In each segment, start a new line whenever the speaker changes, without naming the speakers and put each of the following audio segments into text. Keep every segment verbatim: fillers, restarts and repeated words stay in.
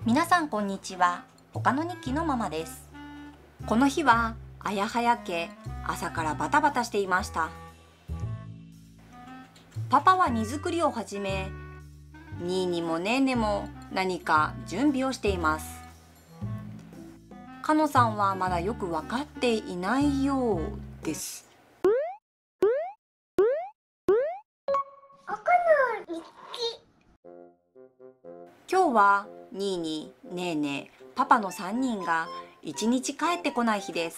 皆さんこんにちは。岡野日記のママです。この日はあやはや家、朝からバタバタしていました。パパは荷造りを始め、ニーニもネーネも何か準備をしています。かのさんはまだよく分かっていないようです。今日はニーニ、ネーネ、パパのさんにんが一日帰ってこない日です。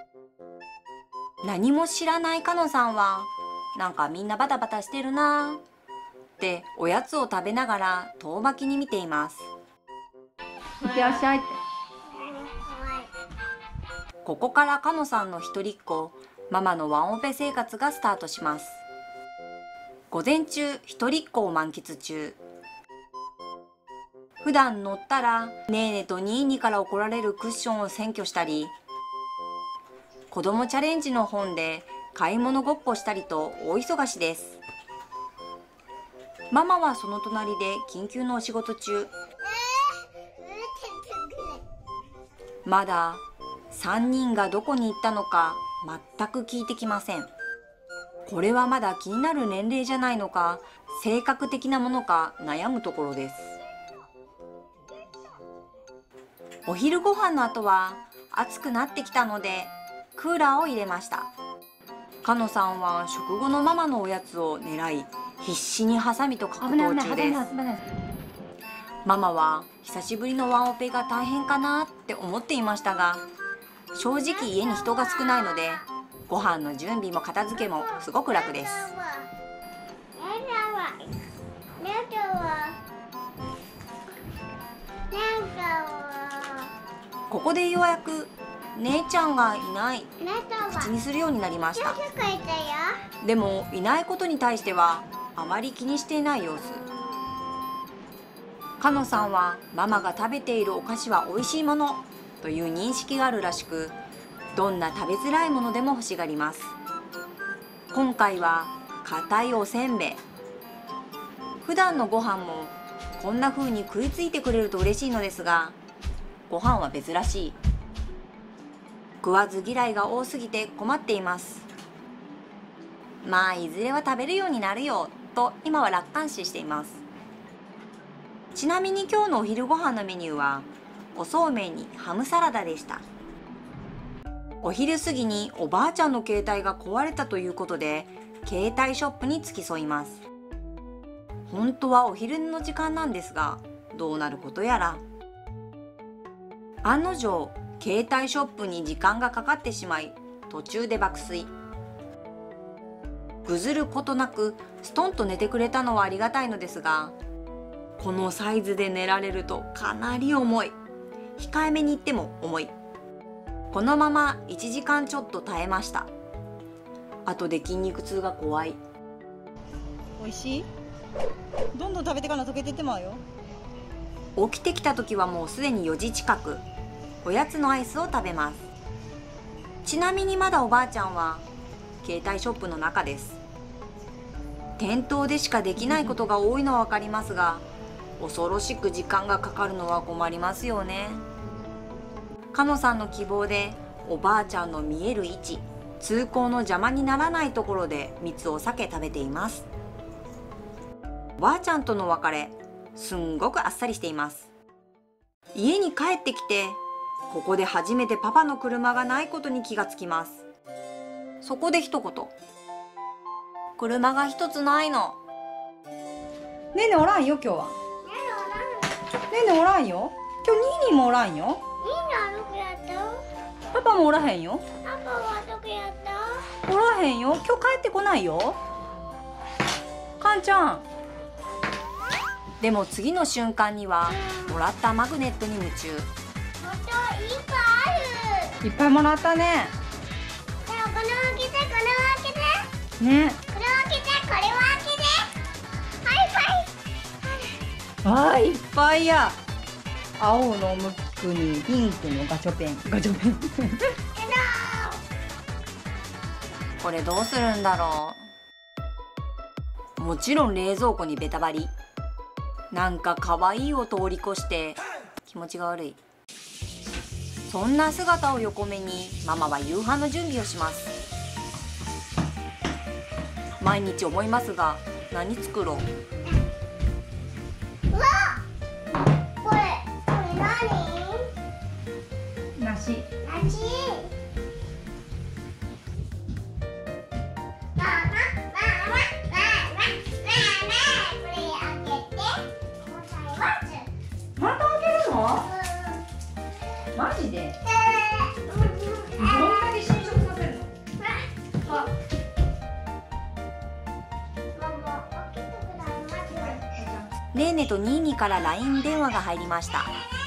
何も知らないかのさんは、なんかみんなバタバタしてるなーっておやつを食べながら遠巻きに見ています。いってらっしゃいって。ここからかのさんの一人っ子、ママのワンオペ生活がスタートします。午前中一人っ子を満喫中。普段乗ったらネーネとニーニから怒られるクッションを占拠したり、子供チャレンジの本で買い物ごっこしたりと大忙しです。ママはその隣で緊急のお仕事中。まださんにんがどこに行ったのか全く聞いてきません。これはまだ気になる年齢じゃないのか、性格的なものか悩むところです。お昼ご飯の後は暑くなってきたのでクーラーを入れました。かのさんは食後のママのおやつを狙い、必死にハサミと格闘中です。ママは久しぶりのワンオペが大変かなって思っていましたが、正直家に人が少ないのでご飯の準備も片付けもすごく楽です。ここでようやく姉ちゃんがいない口にするようになりました。でもいないことに対してはあまり気にしていない様子。かのさんはママが食べているお菓子は美味しいものという認識があるらしく、どんな食べづらいものでも欲しがります。今回は硬いおせんべい。普段のご飯もこんな風に食いついてくれると嬉しいのですが、ご飯は珍しい。食わず嫌いが多すぎて困っています。まあいずれは食べるようになるよと今は楽観視しています。ちなみに今日のお昼ご飯のメニューはおそうめんにハムサラダでした。お昼過ぎにおばあちゃんの携帯が壊れたということで携帯ショップに付き添います。本当はお昼寝の時間なんですが、どうなることやら。案の定携帯ショップに時間がかかってしまい、途中で爆睡。ぐずることなくストンと寝てくれたのはありがたいのですが、このサイズで寝られるとかなり重い。控えめに言っても重い。このままいちじかんちょっと耐えました。後で筋肉痛が怖い。
美味しい？どんどん食べてから溶けてってまうよ。
起きてきた時はもうすでによじ近く。おやつのアイスを食べます。ちなみにまだおばあちゃんは携帯ショップの中です。店頭でしかできないことが多いのは分かりますが、恐ろしく時間がかかるのは困りますよね。かのさんの希望でおばあちゃんの見える位置、通行の邪魔にならないところで密を避け食べています。おばあちゃんとの別れ、すんごくあっさりしています。家に帰ってきて、ここで初めてパパの車がないことに気がつきます。そこで一言。車が一つないの。
ねえねえおらんよ今日は。ねえねえおらんよ。今日ニーニーもおらんよ。パパもおらへんよ。
パパはどこやった？
おらへんよ。今日帰ってこないよ。かんちゃん。
でも次の瞬間にはもらったマグネットに夢中。
またいっぱいある。
いっぱいもらったね。
じゃあこれを開けて、これを開けて。
ね。
これを開けて、これを開けて。はいはい。
あーいっぱいや。青のムックにピンクのガチョペン。ガチョペン。
これどうするんだろう。もちろん冷蔵庫にベタバリ。なんか可愛いを通り越して気持ちが悪い。そんな姿を横目にママは夕飯の準備をします。毎日思いますが、何作ろう。
うわ、これこれ何？
梨。
梨。マママママママこれ開けて。
また開けるの？マジで？どんだけ侵食させるの？あ、
ねーねとにーにから ライン 電話が入りました。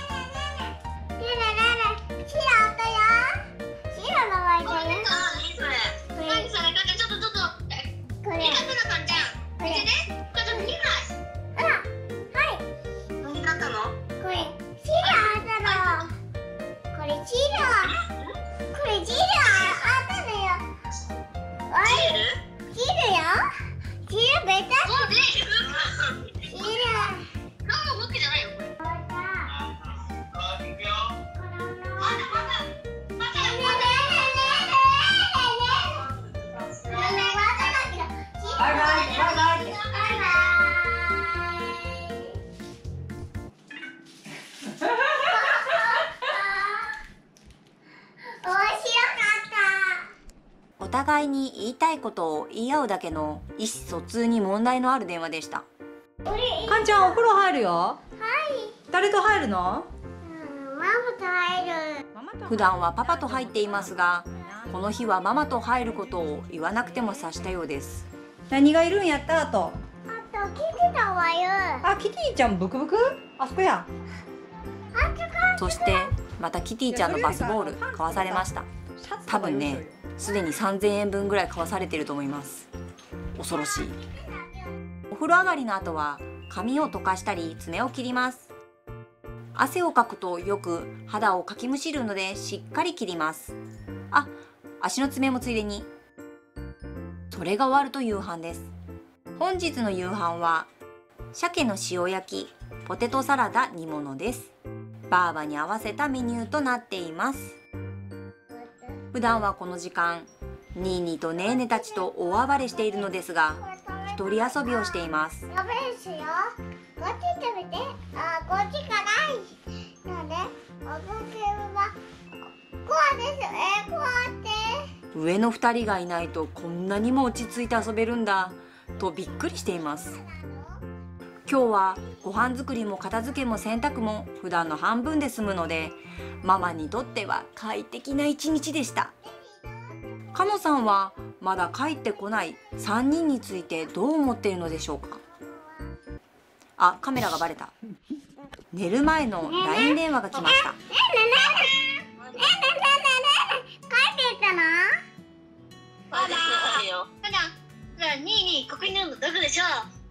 お互いに言いたいことを言い合うだけの意思疎通に問題のある電話でした。
かんちゃんお風呂入るよ。
はい。
誰と入るの？
うん、ママと入る。
普段はパパと入っていますが、この日はママと入ることを言わなくても察したようです。
何がいるんやったあと。
あとキティだわよ。
あ、キティちゃんブクブク？あそこや。
そしてまたキティちゃんのバスボール買わされました。多分ね、すでにさんぜんえんぶんぐらい買わされてると思います。恐ろしい。お風呂上がりの後は髪を溶かしたり爪を切ります。汗をかくとよく肌をかきむしるのでしっかり切ります。あ、足の爪もついでに。それが終わると夕飯です。本日の夕飯は鮭の塩焼き、ポテトサラダ煮物です。バーバに合わせたメニューとなっています。普段はこの時間、ニーニーとネーネたちと大暴れしているのですが、一人遊びをしています。
食べるしよ。こっち食べて。あ、こっちかない。なんで？おかけはこうです。え、こうやって。
上の二人がいないとこんなにも落ち着いて遊べるんだとびっくりしています。今日はご飯作りも片付けも洗濯も普段の半分で済むので、ママにとっては快適な一日でした。かのさんはまだ帰ってこないさんにんについてどう思っているのでしょうか。あ、カメラがバレた。寝る前の ライン 電話が来ました。
ねえねえねえねえねえねえねえ帰ってたの？
そうですよ。ただ、じゃあにいにここにいるのどこでしょう？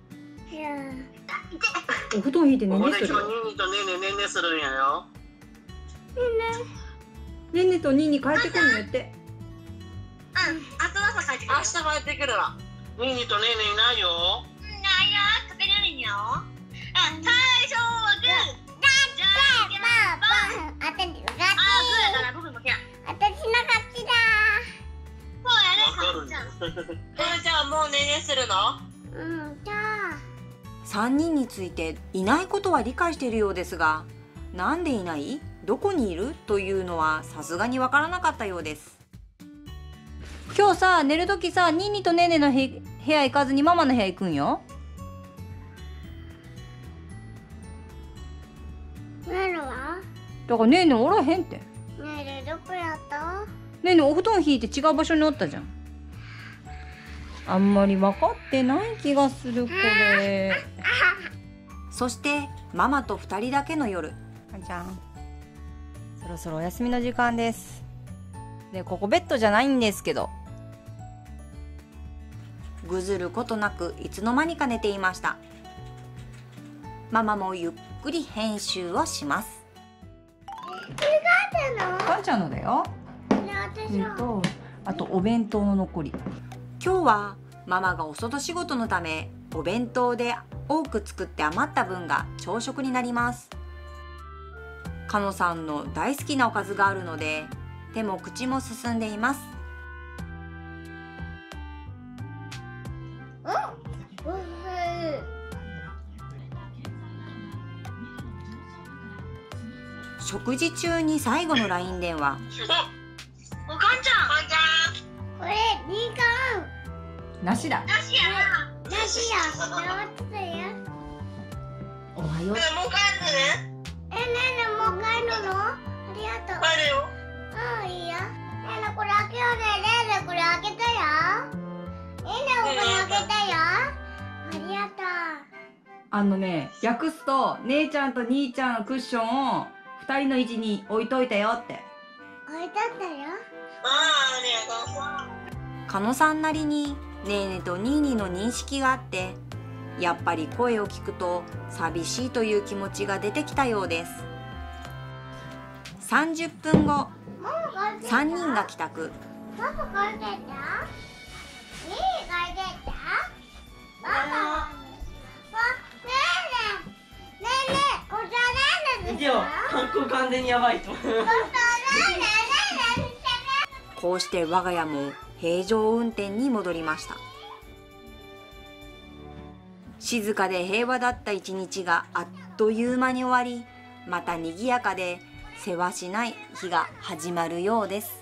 お布団引いて寝
ここで
寝する。
今日ニーニーとねーねーねーねーするんやよ。
ねんねとニーニー帰ってくるのやって。
うん、明日朝帰ってくる。
明日帰ってくるわ。ニーニーとねーねーいないよ。
ないよ、かけられんよ。あ、最初はグー。じゃあ、いけます。
あたしの勝ち。
あ、グーだから僕もキャ。
あたしの勝ちだ。
そうやね。じゃあ、
これじゃあもうねーねーするの？
うん、じゃあ。
さんにんについていないことは理解しているようですが、なんでいない？どこにいる？というのはさすがにわからなかったようです。
今日さ、寝るときさ、ニーニーとネーネの部屋行かずにママの部屋行くんよ。
ねるは？
だからネーネおらへんって。
ねるどこやった？
ネーネお布団引いて違う場所におったじゃん。あんまり分かってない気がするこれ。
そしてママとふたりだけの夜。
あんちゃん、そろそろお休みの時間です。で、ここベッドじゃないんですけど。
ぐずることなくいつの間にか寝ていました。ママもゆっくり編集をします。
かんちゃんのだよ。
ね私は。
うんと、あとお弁当の残り。
今日はママがお外仕事のためお弁当で多く作って余った分が朝食になります。 かのさんの大好きなおかずがあるので手も口も進んでいます。
うん、おいしい。
食事中に最後の ライン 電話。
おかんちゃん。おかんちゃ
これみかん。
梨だ。
ん。なしやな。
なしや。直ったよ。
おはよう。
もう帰ってね。
え、ねえねえ、もう帰るの？ありがとう。
帰るよ。
うん、いいよ。ねえねえ、これ開けようね。ねえねえ、これ開けたよ。いいね、これ開けたよ。ありがとう。
あのね、訳すと姉ちゃんと兄ちゃんのクッションを二人の位置に置いといたよって。
置いとったよ。
ああ、ありがとう。
かのさんなりにねえねとにーにーの認識があって、やっぱり声を聞くと寂しいという気持ちが出てきたようです。さんじゅっぷんご、
もう帰ってきた。
さんにんが帰宅。
パパ帰ってきた？にー帰ってきた？パパは？あ、ねえねえ。ねえねえ、これは何ですか？
観光完全にやばいと。
これは何？ねえねえねえ。
こうして我が家も平常運転に戻りました。静かで平和だった一日があっという間に終わり、また賑やかでせわしない日が始まるようです。